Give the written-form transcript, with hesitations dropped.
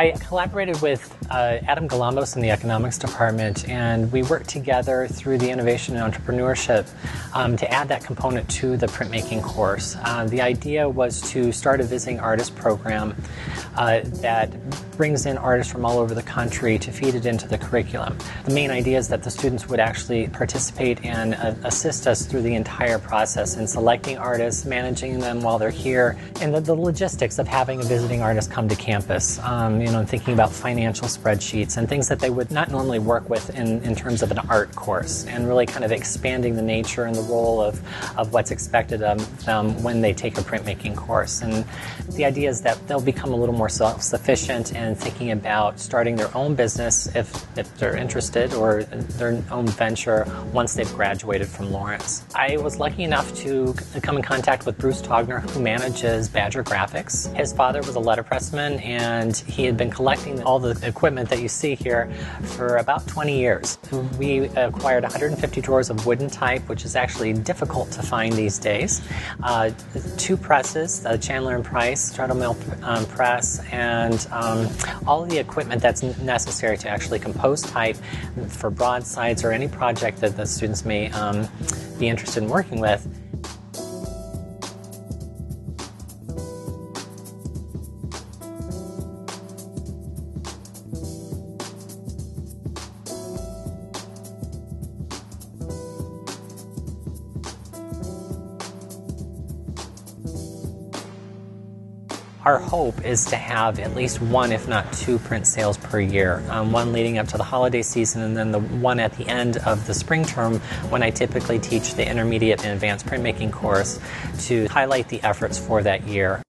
I collaborated with Adam Galambos in the economics department, and we worked together through the innovation and entrepreneurship to add that component to the printmaking course. The idea was to start a visiting artist program that brings in artists from all over the country to feed it into the curriculum. The main idea is that the students would actually participate and assist us through the entire process in selecting artists, managing them while they're here, and the logistics of having a visiting artist come to campus. Thinking about financial spreadsheets and things that they would not normally work with in terms of an art course, and really kind of expanding the nature and the role of what's expected of them when they take a printmaking course. And the idea is that they'll become a little more self-sufficient and thinking about starting their own business if they're interested, or their own venture once they've graduated from Lawrence. I was lucky enough to come in contact with Bruce Togner, who manages Badger Graphics. His father was a letterpressman, and he had been collecting all the equipment that you see here for about 20 years. We acquired 150 drawers of wooden type, which is actually difficult to find these days. 2 presses, the Chandler and Price straddle mill press, and all of the equipment that's necessary to actually compose type for broadsides or any project that the students may be interested in working with. Our hope is to have at least 1, if not 2, print sales per year. One leading up to the holiday season, and then the one at the end of the spring term when I typically teach the intermediate and advanced printmaking course to highlight the efforts for that year.